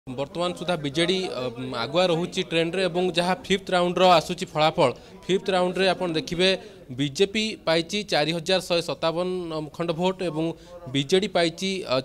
बर्तमान सुधा बीजेडी आगुआ रोचे ट्रेंड रे एवं जहाँ फिफ्थ राउंड रो आसुची फलाफल फिफ्थ राउंड रे आपण देखिबे बीजेपी पाइची 4157 खंड भोट एवं बीजेडी पाइची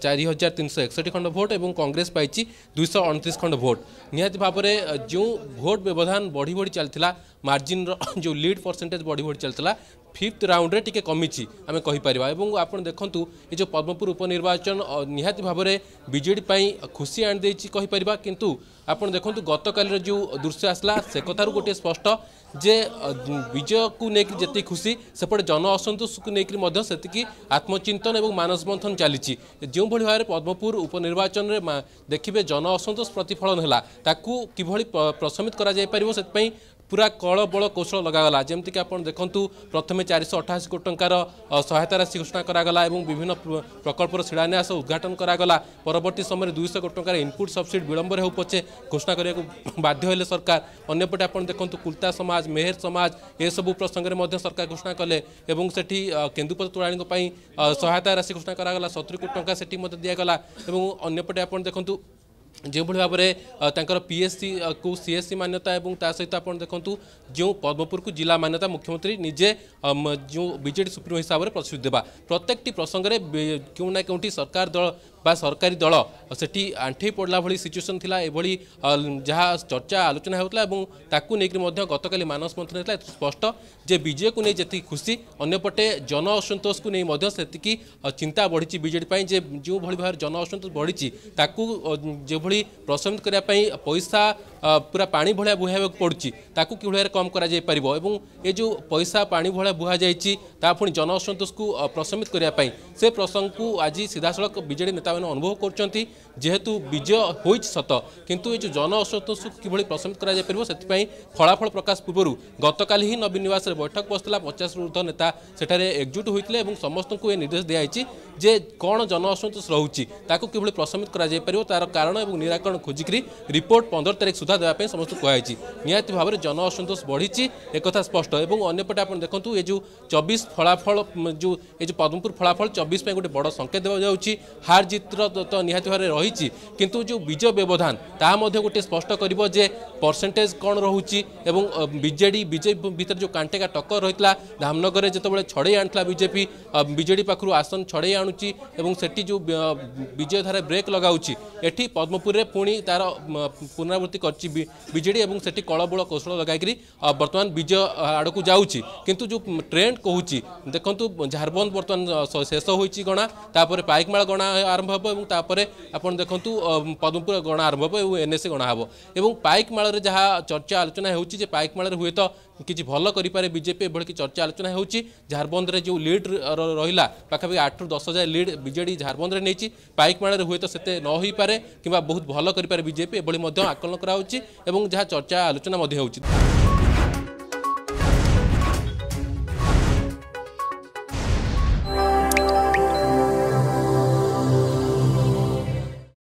4361 खंड भोट एवं कांग्रेस पाइची 229 खंड भोट। निहाती भाव में जो भोट व्यवधान बढ़ी बढ़ी चलता मार्जिन जो लीड परसेंटेज बढ़ी बढ़ी चलता फिफ्थ राउंड रे टिके कमिची आमे कहि परिबा। एवं आपण देखंतु ये जो पद्मपुर उपनिर्वाचन निहाती भाव में बीजेडी पई खुशी आन देछि कहि परिबा, किंतु आपण देखंतु गतकाल जो दृश्य आसला से कथारु गोटे स्पष्ट जे विजय को लेकर जी खुशी सेपटे जन असंतोष को लेकर से आत्मचिंतन और मानस मंथन चली जो भाई भाव में पद्मपुर उपनिर्वाचन में देखिए जन असंतोष प्रतिफलन है ताकू किभली प्रशमित करा जाय परिबो से पूरा कल बल कौशल लगागला। जमती आप देखु प्रथम 488 कोटी टंकार सहायता राशि घोषणा करागला और विभिन्न प्रकल्पर शिलान्यास उद्घाटन करागला। परवर्ती समय 200 कोटी टंकार इनपुट सब्सिडी विलंबर हो पछे घोषणा करने बाध्य होले सरकार। अन्यपटे आप देखु कुलता समाज मेहर समाज ये सब प्रसंग में सरकार घोषणा कले और सेठी केन्दुपत तोड़ाणी सहायता राशि घोषणा करागला 70 कोटी टंका सेठी दिगला। और अन्यपटे आप देखु जो भाव में पीएससी को सीएससी मान्यता और सहित आप देखु जो पद्मपुर को जिला मान्यता मुख्यमंत्री निजे जो बीजेडी सुप्रीमो हिसाब से प्रतिश्रुति देवा प्रत्येक प्रसंग में क्यों ना क्योंटी सरकार दल बा सरकारी दल सेठी आंठे पड़ला भली सिचुएसन थिला एभली जहाँ चर्चा आलोचना होता और गतकाली मानस मंथन होता स्पष्ट जे बीजे को नहीं जी खुशी अन्यपटे जन असंतोष को नहीं से चिंता बढ़ी बीजेडी जे जो भली भाव जन असंतोष बढ़ी जो भली प्रशमित करने पैसा पूरा पानी भाया बुहाइबा पड़ुछि ताकू कि भाव कम करा जाय परिबो। एवं ये जो पैसा पानी भाया बुहा जाइछि ता पुणी जन असंतोष को प्रशमित करने से प्रसंग को आज सीधासलख बीजेडी नेता मैंने अनुभव करछंती जेहेतु विजय होइछि सत किंतु ये जो जन असंतोष को किभली प्रशमित करा जाय परिबो सेति फलाफल प्रकाश पूर्व गतकाल ही नवीन निवास बैठक बसला 50 ऊर्ध्व नेता सेठारे एकजुट होइतिले और समस्त को ये निर्देश दिया जे कौन जन असंतोष रोचे ताकू किभली प्रशमित करा जाय परिबो तार कारण और निराकरण खोजिकी रिपोर्ट 15 तारीख सुधा देवाई समस्त कहुई। निहाती भाव में जन असंतोष बढ़ी एक स्पष्ट। और अन्यपटे आप देखु ये जो 24 फलाफल जो ये पद्मपुर फलाफल 24 गोटे बड़ संकेत देवा जाउछि हार जीतर तो निहाती भाव रही किंतु जो विजय व्यवधान ता गोटे स्पष्ट करिबो जे परसेंटेज कौन रोचे बीजेडी बीजेपी भीतर जो कांटेका टक्कर रही धामनगर में जिते छड़े आना बीजेपी बीजेडी पाखु आसन छड़े आणुची सेठी जो विजय धारा ब्रेक लगाउची एठी पद्मपुर पुणी तार पुनरावृत्ति करची बीजेडी और सेठी कलबल कौशल लगाई बर्तमान विजय आड़ को जाऊँगी किंतु जो ट्रेंड कहूँ देखु झारबंद बर्तमान शेष होती गणा तापर पाइकमाल गणा आरंभ हो आप देखु पद्मपुर गणा आरंभ हो एनएसए गणा हो और पाइकमाल जहाँ चर्चा आलोचना होती पाइकमाल हुए तो किसी भल करें बीजेपी एभली चर्चा आलोचना होती झारबंद में जो लीड रहा पाखापाखि 8 ରୁ 10 हजार लीड बीजेडी झारबंद में नहीं पाइकमाल हुए तो से न हो पारे कि बहुत भल करें बीजेपी एभली आकलन करा जहाँ चर्चा आलोचना होती।